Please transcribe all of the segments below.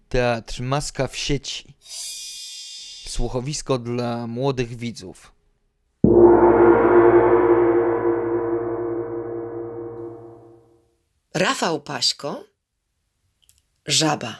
Teatr Maska w sieci. Słuchowisko dla młodych widzów. Rafał Paśko, Żaba.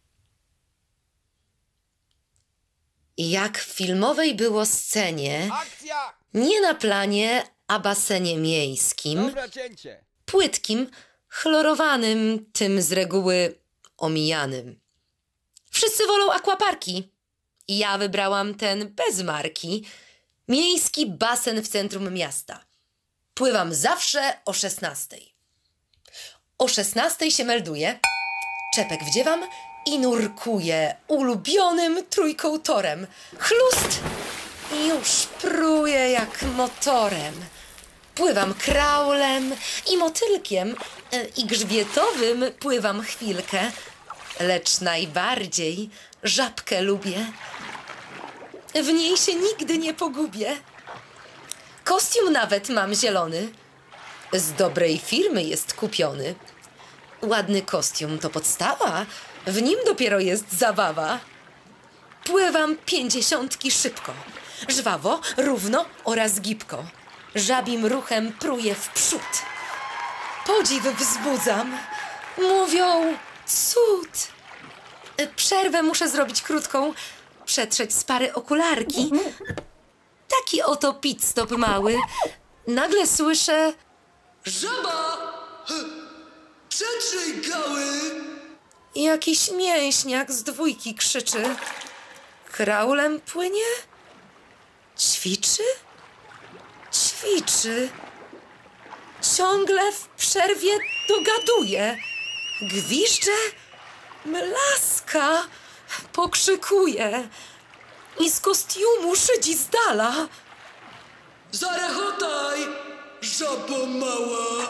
Jak w filmowej było scenie, Akcja! nie na planie, a basenie miejskim, Dobra, cięcie. płytkim, chlorowanym, tym z reguły omijanym. Wszyscy wolą akwaparki. Ja wybrałam ten bez marki. Miejski basen w centrum miasta. Pływam zawsze o 16:00. O 16:00 się melduję, czepek wdziewam i nurkuję ulubionym trójkołtorem. Chlust i już pruję jak motorem. Pływam kraulem i motylkiem i grzbietowym pływam chwilkę, lecz najbardziej żabkę lubię. W niej się nigdy nie pogubię. Kostium nawet mam zielony. Z dobrej firmy jest kupiony. Ładny kostium to podstawa, w nim dopiero jest zabawa. Pływam 50 szybko, żwawo, równo oraz gibko. Żabim ruchem pruję w przód. Podziw wzbudzam. Mówią cud. Przerwę muszę zrobić krótką, przetrzeć z pary okularki. Taki oto pit stop mały. Nagle słyszę: Żaba! Przetrzyj gały! jakiś mięśniak z dwójki krzyczy. Kraulem płynie? Ćwiczy? Ćwiczy. Ciągle w przerwie dogaduje. Gwiżdże, mlaska, pokrzykuje i z kostiumu szydzi z dala. Zarechotaj, żabo mała!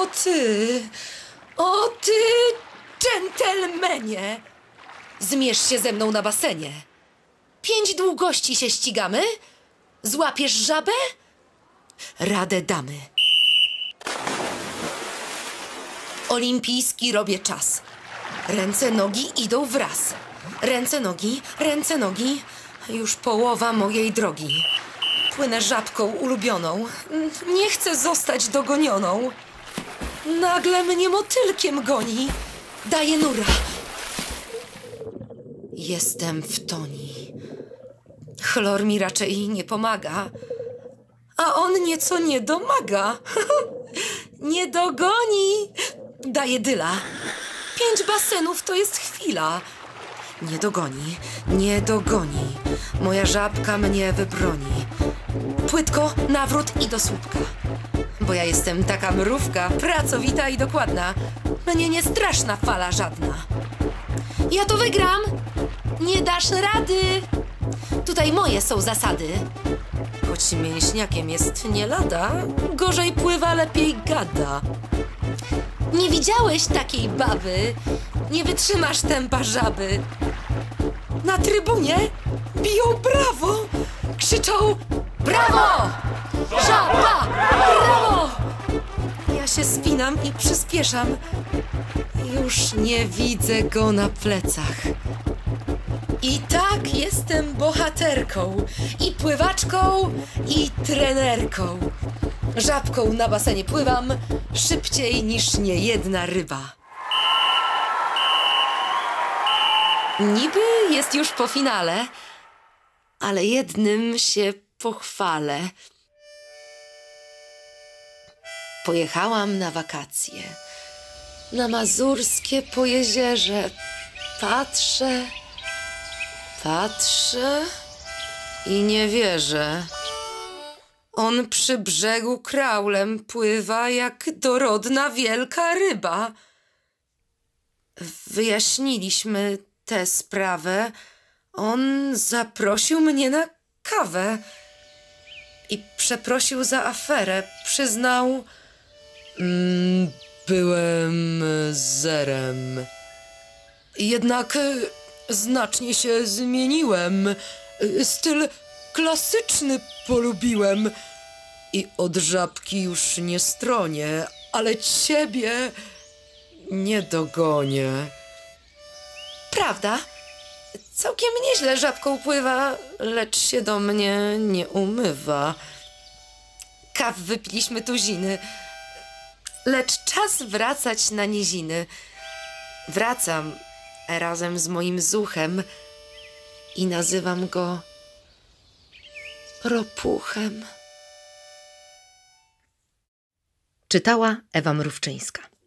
O ty, dżentelmenie! Zmierz się ze mną na basenie. 5 długości się ścigamy? Złapiesz żabę? Radę damy. Olimpijski robię czas. Ręce, nogi idą wraz. Ręce, nogi. Już połowa mojej drogi. Płynę żabką ulubioną. Nie chcę zostać dogonioną. Nagle mnie motylkiem goni. Daję nura. Jestem w toni. Chlor mi raczej nie pomaga. A on nieco nie domaga. Nie dogoni. Daję dyla. 5 basenów to jest chwila. Nie dogoni. Moja żabka mnie wybroni. Płytko, nawrót i do słupka. Bo ja jestem taka mrówka, pracowita i dokładna. Mnie nie straszna fala żadna. Ja to wygram. Nie dasz rady. Tutaj moje są zasady. Choć mięśniakiem jest nie lada, gorzej pływa, lepiej gada. Nie widziałeś takiej baby, nie wytrzymasz tempa żaby. Na trybunie biją brawo, krzyczą brawo! Żaba! Brawo! Ja się spinam i przyspieszam. Już nie widzę go na plecach. I tak jestem bohaterką, i pływaczką, i trenerką. Żabką na basenie pływam szybciej niż niejedna ryba. Niby jest już po finale, ale jednym się pochwalę. Pojechałam na wakacje, na mazurskie Pojezierze. Patrzę i nie wierzę. On przy brzegu kraulem pływa jak dorodna wielka ryba. Wyjaśniliśmy tę sprawę. On zaprosił mnie na kawę i przeprosił za aferę. Przyznał: byłem zerem. Jednak znacznie się zmieniłem. Styl klasyczny polubiłem i od żabki już nie stronię, ale ciebie nie dogonię. prawda. Całkiem nieźle żabką pływa, lecz się do mnie nie umywa. Kaw wypiliśmy tuziny, lecz czas wracać na niziny. Wracam razem z moim zuchem i nazywam go Ropuchem. Czytała Ewa Mrówczyńska.